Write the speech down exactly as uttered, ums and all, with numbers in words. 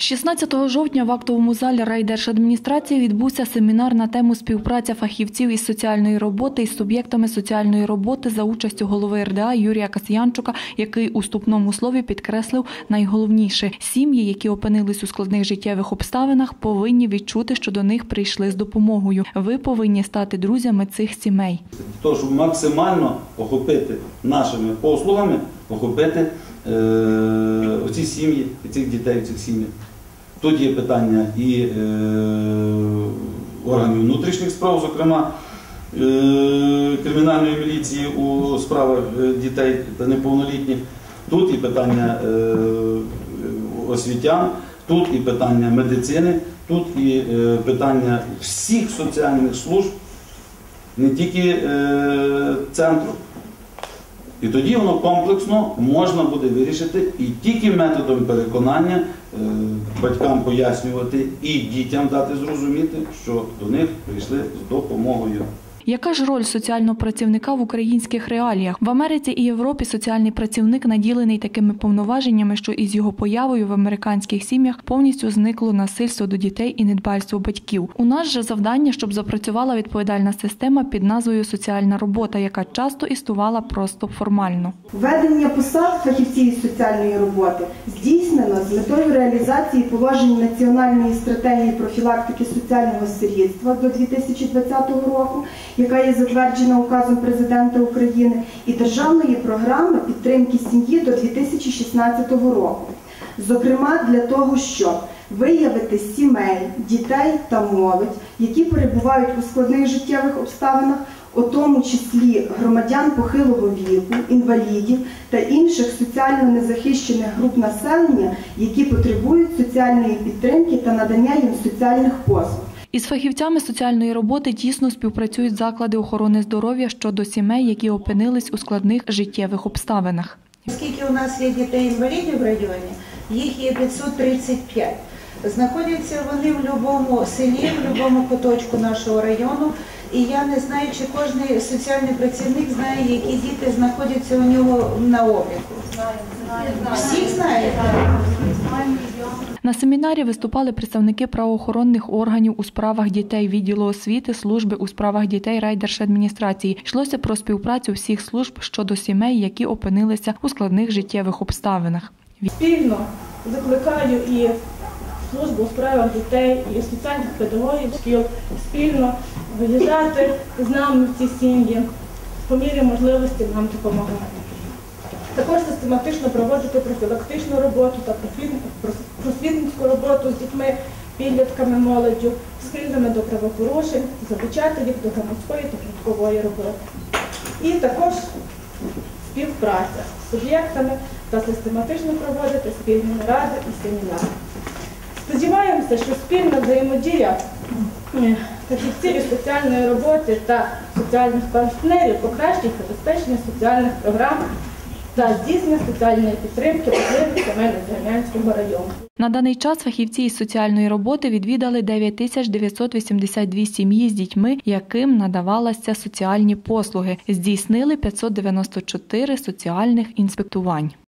шістнадцятого жовтня в актовому залі райдержадміністрації відбувся семінар на тему «Співпраця фахівців із соціальної роботи із суб'єктами соціальної роботи» за участю голови ер де а Юрія Касьянчука, який у вступному слові підкреслив найголовніше – сім'ї, які опинились у складних життєвих обставинах, повинні відчути, що до них прийшли з допомогою. Ви повинні стати друзями цих сімей. Тож, щоб максимально охопити нашими послугами, охопити е, оці сім'ї, цих дітей в цих сім'ях. Тут є питання і е, органів внутрішніх справ, зокрема е, кримінальної міліції у справах дітей та неповнолітніх. Тут і питання е, освітян, тут і питання медицини, тут і е, питання всіх соціальних служб, не тільки е, центру. І тоді воно комплексно можна буде вирішити і тільки методом переконання е, батькам пояснювати і дітям дати зрозуміти, що до них прийшли з допомогою. Яка ж роль соціального працівника в українських реаліях? В Америці і Європі соціальний працівник наділений такими повноваженнями, що із його появою в американських сім'ях повністю зникло насильство до дітей і недбальство батьків. У нас же завдання, щоб запрацювала відповідальна система під назвою «Соціальна робота», яка часто існувала просто формально. Введення посад фахівців із соціальної роботи здійснено з метою реалізації положень Національної стратегії профілактики соціального сирітства до дві тисячі двадцятого року, яка є затверджена указом Президента України, і Державної програми підтримки сім'ї до дві тисячі шістнадцятого року. Зокрема, для того, щоб виявити сімей, дітей та молодь, які перебувають у складних життєвих обставинах, у тому числі громадян похилого віку, інвалідів та інших соціально незахищених груп населення, які потребують соціальної підтримки та надання їм соціальних послуг. Із фахівцями соціальної роботи тісно співпрацюють заклади охорони здоров'я щодо сімей, які опинились у складних життєвих обставинах. Оскільки у нас є дітей-інвалідів в районі, їх є п'ятсот тридцять п'ять. Знаходяться вони в будь-якому селі, в будь-якому куточку нашого району. І я не знаю, чи кожен соціальний працівник знає, які діти знаходяться у нього на обліку. Всі знають? На семінарі виступали представники правоохоронних органів у справах дітей, відділу освіти, служби у справах дітей райдержадміністрації. Йшлося про співпрацю всіх служб щодо сімей, які опинилися у складних життєвих обставинах. Спільно закликаю і службу у справах дітей, і соціальних педагогів шкіл спільно виїжджати з нами в ці сім'ї, по мірі можливості нам допомагати. Також систематично проводити профілактичну роботу та просвітницьку роботу з дітьми, підлітками, молоддю, схильними до правопорушень, залучати їх до громадської та громадської роботи. І також співпраця з суб'єктами та систематично проводити спільні наради і семінари. Сподіваємося, що спільна взаємодія фахівців із соціальної роботи та соціальних партнерів покращить забезпечення соціальних програм та здійснення соціальної підтримки важливих сімей Надвірнянського району. На даний час фахівці із соціальної роботи відвідали дев'ять тисяч дев'ятсот вісімдесят дві сім'ї з дітьми, яким надавалися соціальні послуги. Здійснили п'ятсот дев'яносто чотири соціальних інспектувань.